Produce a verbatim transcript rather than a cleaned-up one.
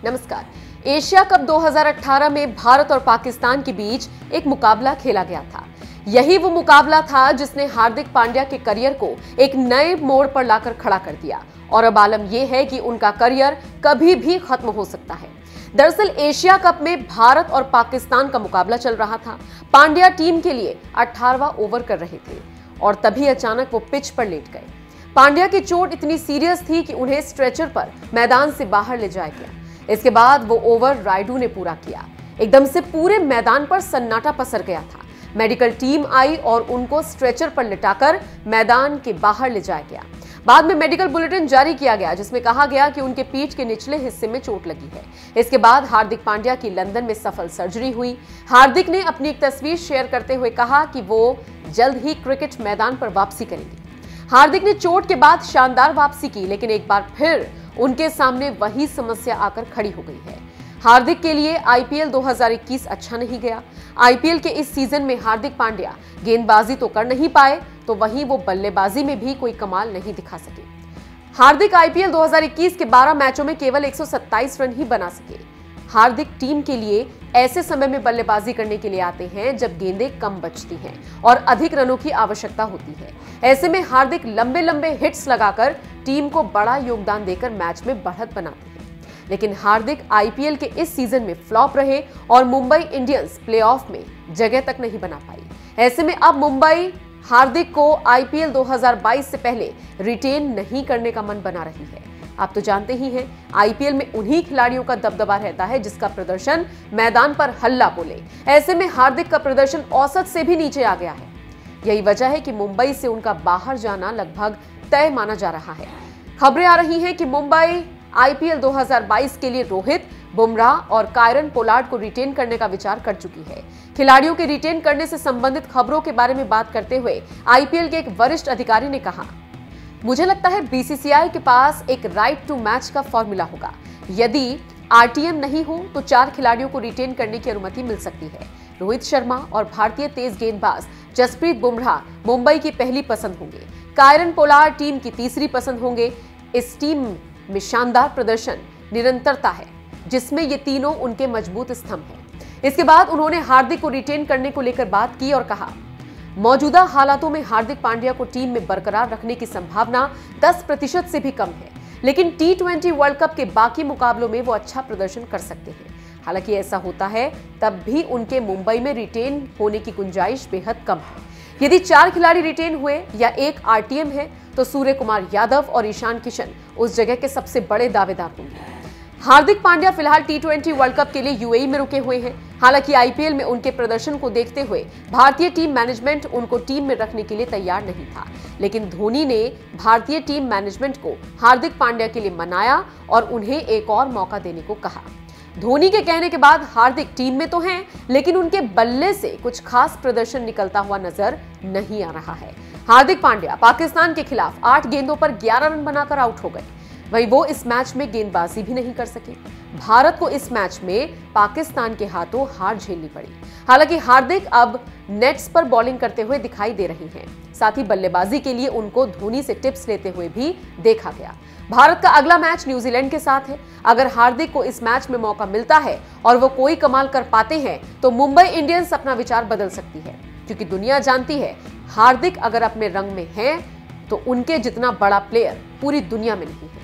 नमस्कार। Asia cup दो हज़ार अठारह में भारत और पाकिस्तान के बीच एक मुकाबला खेला गया था। यही वो मुकाबला था जिसने हार्दिक पांड्या के करियर को एक नए मोड़ पर लाकर खड़ा कर दिया और अब आलम यह है कि उनका करियर कभी भी खत्म हो सकता है। दरअसल एशिया कप में भारत और पाकिस्तान का मुकाबला चल रहा था। पांड्या टीम के लिए अठारहवां ओवर कर रहे थे और तभी अचानक वो पिच पर लेट गए। पांड्या की चोट इतनी सीरियस थी कि उन्हें स्ट्रेचर पर मैदान से बाहर ले जाया गया। इसके बाद वो ओवर रायडू ने पूरा किया। एकदम से पूरे मैदान पर सन्नाटा पसर गया था। मेडिकल टीम आई और उनको स्ट्रेचर पर लिटाकर मैदान के बाहर ले जाया गया। बाद में मेडिकल बुलेटिन जारी किया गया जिसमें कहा गया कि उनके पीठ के निचले हिस्से में चोट लगी है। इसके बाद हार्दिक पांड्या की लंदन में सफल सर्जरी हुई। हार्दिक ने अपनी एक तस्वीर शेयर करते हुए कहा कि वो जल्द ही क्रिकेट मैदान पर वापसी करेंगे। हार्दिक ने चोट के बाद शानदार वापसी की, लेकिन एक बार फिर उनके सामने वही समस्या आकर खड़ी हो गई है। हार्दिक के लिए आईपीएल दो हज़ार इक्कीस अच्छा नहीं गया। आईपीएल के इस सीजन में हार्दिक पांड्या गेंदबाजी तो कर नहीं पाए, तो वहीं वो बल्लेबाजी में भी कोई कमाल नहीं दिखा सके। हार्दिक आईपीएल दो हज़ार इक्कीस के बारह मैचों में केवल एक सौ सत्ताईस रन ही बना सके। हार्दिक टीम के लिए ऐसे समय में बल्लेबाजी करने के लिए आते हैं जब गेंदें कम बचती हैं और अधिक रनों की आवश्यकता होती है। ऐसे में हार्दिक लंबे लंबे हिट्स लगाकर टीम को बड़ा योगदान देकर मैच में बढ़त बनाते हैं। लेकिन हार्दिक आईपीएल के इस सीजन में फ्लॉप रहे और मुंबई इंडियंस प्लेऑफ में जगह तक नहीं बना पाई। ऐसे में अब मुंबई हार्दिक को आईपीएल दो हज़ार बाईस से पहले रिटेन नहीं करने का मन बना रही है। आप तो जानते ही हैं, आईपीएल में उन्हीं खिलाड़ियों का दबदबा रहता है जिसका प्रदर्शन मैदान पर हल्ला बोले। ऐसे में हार्दिक का प्रदर्शन औसत से भी नीचे आ गया है। यही वजह है कि मुंबई से उनका बाहर जाना लगभग तय माना जा रहा है। खबरें आ रही हैं कि मुंबई आईपीएल दो हज़ार बाईस के लिए रोहित, बुमराह और कायरन पोलार्ड को रिटेन करने का विचार कर चुकी है। खिलाड़ियों के रिटेन करने से संबंधित खबरों के बारे में बात करते हुए आईपीएल के एक वरिष्ठ अधिकारी ने कहा, मुझे लगता है बीसीसीआई के पास एक राइट टू मैच का फॉर्मूला होगा। यदि आरटीएम नहीं हो तो चार खिलाड़ियों को रिटेन करने की अनुमति मिल सकती है। रोहित शर्मा और भारतीय तेज गेंदबाज जसप्रीत बुमराह मुंबई की पहली पसंद होंगे। कायरन पोलार्ड टीम की तीसरी पसंद होंगे। इस टीम में शानदार प्रदर्शन, निरंतरता है जिसमें ये तीनों उनके मजबूत स्तंभ हैं। इसके बाद उन्होंने हार्दिक को रिटेन करने को लेकर बात की और कहा, मौजूदा हालातों में हार्दिक पांड्या को टीम में बरकरार रखने की संभावना दस प्रतिशत से भी कम है, लेकिन टी ट्वेंटी वर्ल्ड कप के बाकी मुकाबलों में वो अच्छा प्रदर्शन कर सकते हैं। हालांकि ऐसा होता है तब भी उनके मुंबई में रिटेन होने की गुंजाइश बेहद कम है। यदि चार खिलाड़ी रिटेन हुए या एक आरटीएम है तो सूर्य कुमार यादव और ईशान किशन उस जगह के सबसे बड़े दावेदार होंगे। हार्दिक पांड्या फिलहाल टी ट्वेंटी वर्ल्ड कप के लिए यूएई में रुके हुए हैं। हालांकि आईपीएल में उनके प्रदर्शन को देखते हुए भारतीय टीम मैनेजमेंट उनको टीम में रखने के लिए तैयार नहीं था, लेकिन धोनी ने भारतीय टीम मैनेजमेंट को हार्दिक पांड्या के लिए मनाया और उन्हें एक और मौका देने को कहा। धोनी के कहने के बाद हार्दिक टीम में तो हैं, लेकिन उनके बल्ले से कुछ खास प्रदर्शन निकलता हुआ नजर नहीं आ रहा है। हार्दिक पांड्या पाकिस्तान के खिलाफ आठ गेंदों पर ग्यारह रन बनाकर आउट हो गए। वहीं वो इस मैच में गेंदबाजी भी नहीं कर सके। भारत को इस मैच में पाकिस्तान के हाथों हार झेलनी पड़ी। हालांकि हार्दिक अब नेट्स पर बॉलिंग करते हुए दिखाई दे रही हैं। साथ ही बल्लेबाजी के लिए उनको धोनी से टिप्स लेते हुए भी देखा गया। भारत का अगला मैच न्यूजीलैंड के साथ है। अगर हार्दिक को इस मैच में मौका मिलता है और वो कोई कमाल कर पाते हैं तो मुंबई इंडियंस अपना विचार बदल सकती है, क्योंकि दुनिया जानती है हार्दिक अगर अपने रंग में हैं तो उनके जितना बड़ा प्लेयर पूरी दुनिया में नहीं है।